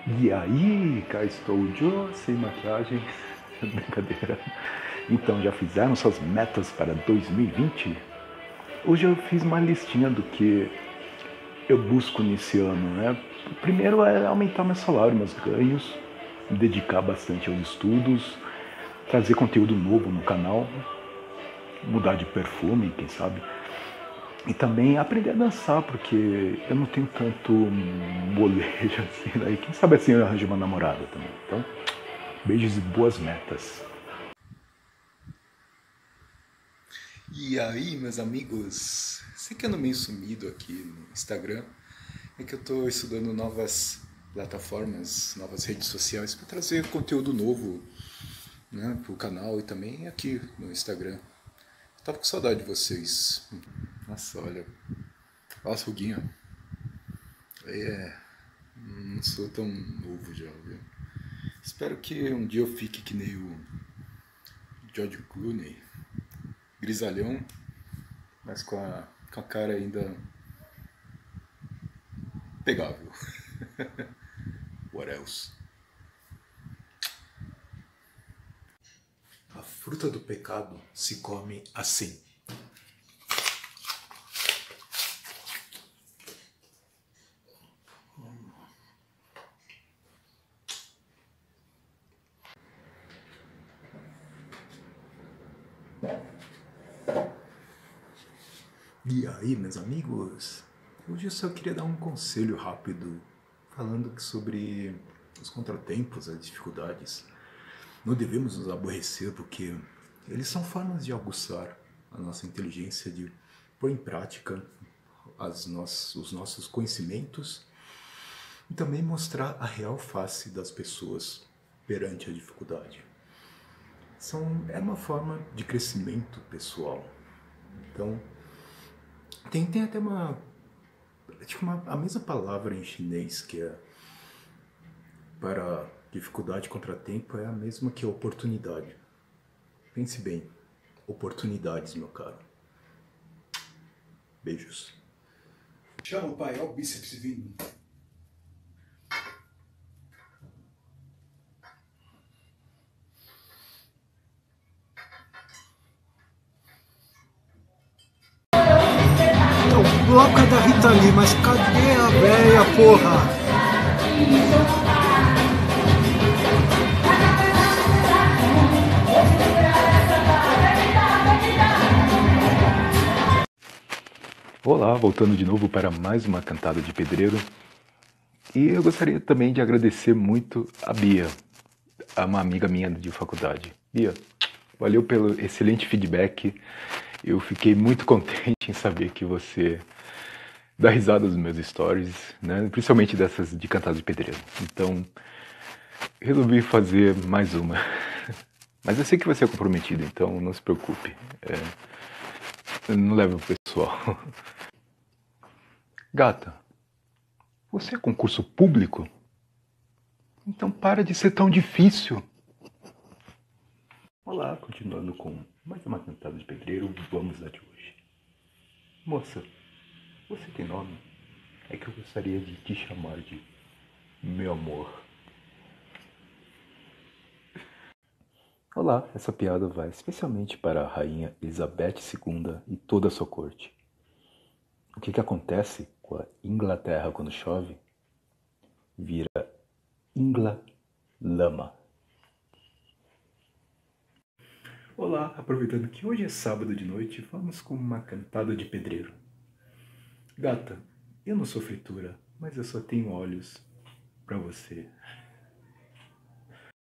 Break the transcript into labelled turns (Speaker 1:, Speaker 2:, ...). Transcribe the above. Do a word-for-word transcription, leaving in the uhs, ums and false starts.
Speaker 1: E aí, cá estou eu, sem maquiagem, brincadeira. Então, já fizeram suas metas para dois mil e vinte? Hoje eu fiz uma listinha do que eu busco nesse ano, né? O primeiro é aumentar meu salário, meus ganhos, me dedicar bastante aos estudos, trazer conteúdo novo no canal, mudar de perfume, quem sabe. E também aprender a dançar, porque eu não tenho tanto molejo assim, daí quem sabe assim eu arranjo uma namorada também. Então, beijos e boas metas.
Speaker 2: E aí, meus amigos, sei que ando meio sumido aqui no Instagram, é que eu estou estudando novas plataformas, novas redes sociais para trazer conteúdo novo, né, para o canal e também aqui no Instagram. Tava com saudade de vocês. Nossa, olha, olha as ruguinhas. É, não sou tão novo já, viu? Espero que um dia eu fique que nem o George Clooney, grisalhão, mas com a, com a cara ainda pegável. What else? A fruta do pecado se come assim. E aí, meus amigos? Hoje eu só queria dar um conselho rápido, falando sobre os contratempos, as dificuldades. Não devemos nos aborrecer porque eles são formas de aguçar a nossa inteligência, de pôr em prática as nossas, os nossos conhecimentos e também mostrar a real face das pessoas perante a dificuldade. São, é uma forma de crescimento pessoal. Então, tem, tem até uma, tipo uma, a mesma palavra em chinês que é para dificuldade, contratempo, é a mesma que oportunidade. Pense bem, oportunidades, meu caro. Beijos.
Speaker 3: Chama o pai, olha o bíceps vindo.
Speaker 4: O bloco é da Rita Lee, mas cadê a véia, porra?
Speaker 1: Olá, voltando de novo para mais uma cantada de pedreiro. E eu gostaria também de agradecer muito a Bia, uma amiga minha de faculdade. Bia, valeu pelo excelente feedback. Eu fiquei muito contente em saber que você dá risada nos meus stories, né? Principalmente dessas de cantada de pedreiro. Então, resolvi fazer mais uma. Mas eu sei que você é comprometido, então não se preocupe. É, não leve pro pessoal. Gata, você é concurso público? Então para de ser tão difícil. Olá, continuando com mais uma cantada de pedreiro, vamos lá de hoje. Moça, você tem nome? É que eu gostaria de te chamar de meu amor. Olá, essa piada vai especialmente para a rainha Elizabeth segunda e toda a sua corte. O que que acontece com a Inglaterra quando chove? Vira Ingla-lama. Olá, aproveitando que hoje é sábado de noite, vamos com uma cantada de pedreiro. Gata, eu não sou fritura, mas eu só tenho olhos pra você.